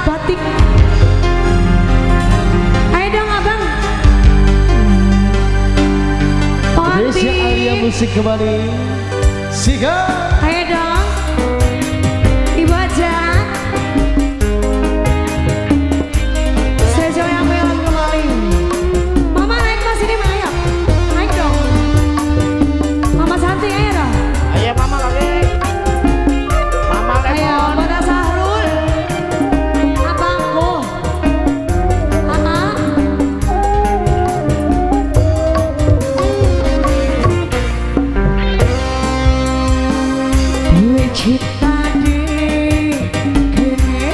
batik. Ayo dong abang. Indonesia Alia Musik kembali. Siga. Ayo dong. Ibu aja. Sejo yang belum kembali. Mama naik ke sini ayo. Naik dong. Mama cantik ayo dong. Ayo mama lagi. Mama lagi. Ayo pada Sahrul. Abangku. Mama. Duwe cita di kene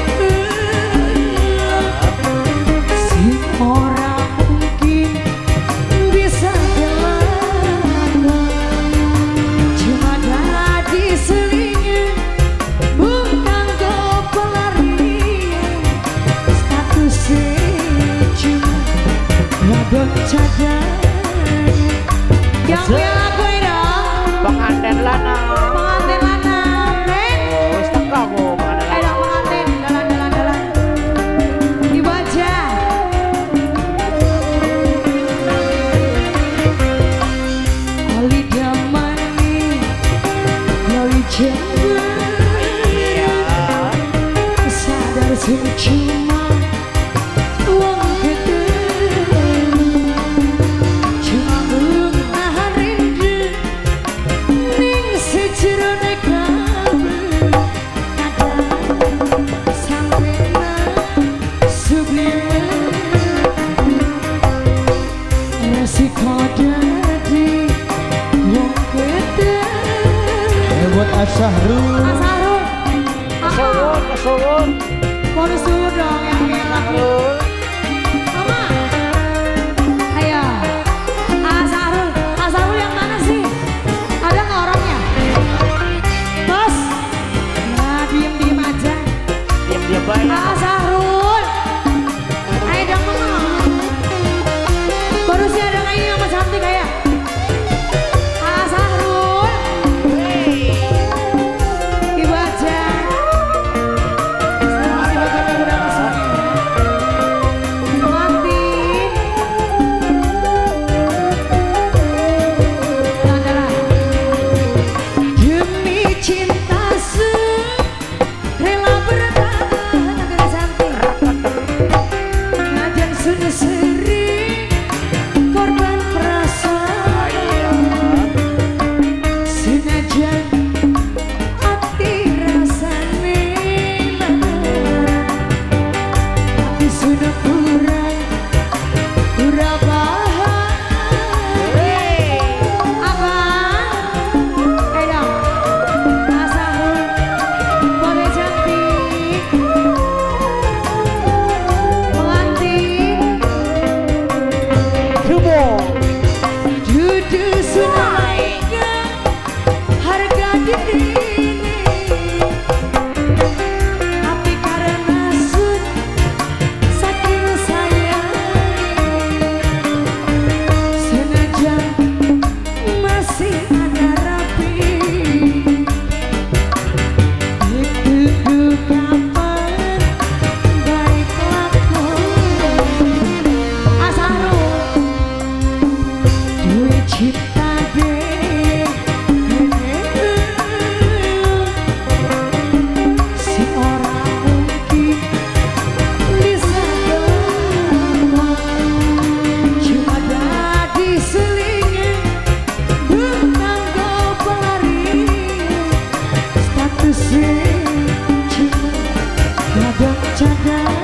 si ora mungkin bisa dilawan. Cuma dadi selingin bukan go pelarian. Statusnya cuma ladon cadangan. Yang lagu dong Pengantin lana. pengantin lanang Neng. Wis teko aku pengantin Ayo lana. dong pengantin dalan. Ibu aja. Oli damani Oli jangan sadar sing cuma uang gede. Cuma belum nahan rindu ning sejerone kabeh. Kadang sampai sublime resiko dadi wong gede. Buat Asyahrul. Asarul. Kesuwun, kesuwun. Bonus dulu dong yang kayak lagu. Mama. Ayo. Asarul. Asarul yang mana sih? Ada nggak orangnya? Bos. Nah, diem aja. Diam-diam baik. Asarul. Ayo dong mama. Baru sih ada lagi yang sama cantik kayak. Asarul. Ibu aja. Terima kasih buat yang udah kesini. Pengantin. Jalan-jalan. Demi cinta rela bertahan agar cantik. Najan sudah sering korban perasaan. Senajan hati rasane lara, tapi sudah kurang bahan. Abang, dong, Asahul, boleh cantik, pengantin, dudu sunaiknya harga diri ini. Tapi karena saking sayang, senajan masih ada rapi. Ditunggu kapan baik lakon. Asarul duwe cipta deh si orang mungkin bisa gampang. Cuma dadi selingin bukan go pelarian. Statusnya cuma ladang cadangan.